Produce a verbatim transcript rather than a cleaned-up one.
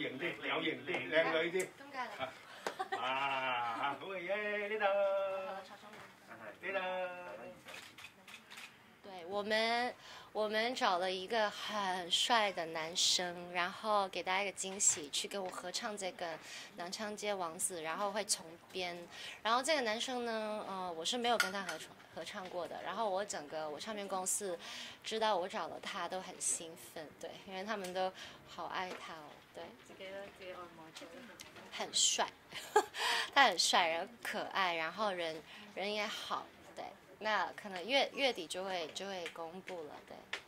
型啲，有型啲，靚女啲。 咁梗係啦。 啊，好嘅耶，呢度，呢度。 对我们，我们找了一个很帅的男生，然后给大家一个惊喜，去跟我合唱这个《南昌街王子》，然后会重编。然后这个男生呢，呃，我是没有跟他合唱合唱过的。然后我整个我唱片公司知道我找了他，都很兴奋，对，因为他们都好爱他哦，对。 自己都自己按摩做。 很帅，他很帅，然后可爱，然后人人也好，对。那可能月月底就会就会公布了，对。